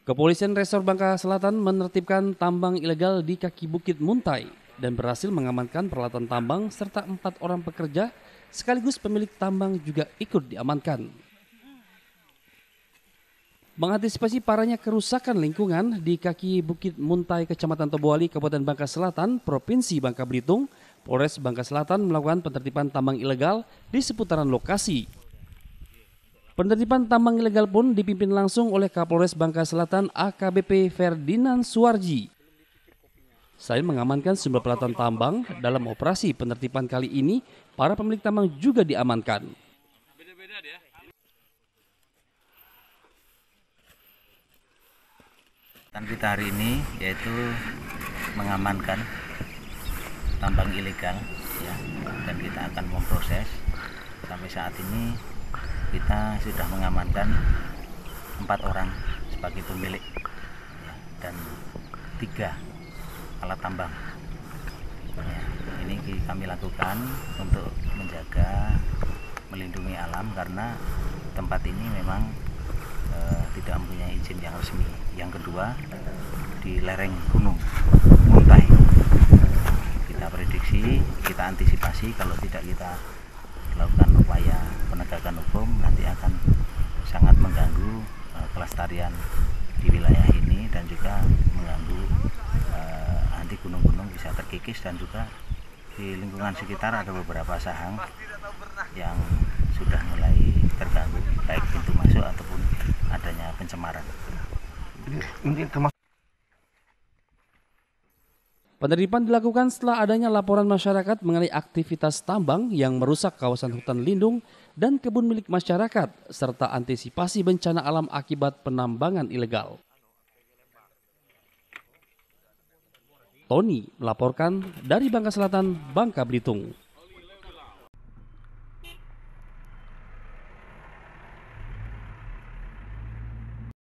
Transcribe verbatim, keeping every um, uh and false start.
Kepolisian Resor Bangka Selatan menertibkan tambang ilegal di kaki Bukit Muntai dan berhasil mengamankan peralatan tambang serta empat orang pekerja sekaligus pemilik tambang juga ikut diamankan. Mengantisipasi parahnya kerusakan lingkungan di kaki Bukit Muntai, Kecamatan Tobuali, Kabupaten Bangka Selatan, Provinsi Bangka Belitung, Polres Bangka Selatan melakukan penertiban tambang ilegal di seputaran lokasi. Penertiban tambang ilegal pun dipimpin langsung oleh Kapolres Bangka Selatan A K B P Ferdinand Suwarji. Selain mengamankan sejumlah peralatan tambang, dalam operasi penertiban kali ini, para pemilik tambang juga diamankan. Dan kita hari ini yaitu mengamankan tambang ilegal, ya, dan kita akan memproses. Sampai saat ini kita sudah mengamankan empat orang sebagai pemilik, ya, dan tiga alat tambang. Ya, ini kami lakukan untuk menjaga, melindungi alam karena tempat ini memang eh, tidak mempunyai izin yang resmi. Yang kedua, di lereng Gunung Muntai. Kita prediksi, kita antisipasi kalau tidak kita lakukan upaya penegakan hukum nanti akan sangat mengganggu uh, kelestarian di wilayah ini dan juga mengganggu uh, nanti gunung-gunung bisa terkikis, dan juga di lingkungan sekitar ada beberapa sahang yang sudah mulai terganggu baik pintu masuk ataupun adanya pencemaran. Penertiban dilakukan setelah adanya laporan masyarakat mengenai aktivitas tambang yang merusak kawasan hutan lindung dan kebun milik masyarakat, serta antisipasi bencana alam akibat penambangan ilegal. Tony melaporkan dari Bangka Selatan, Bangka Belitung.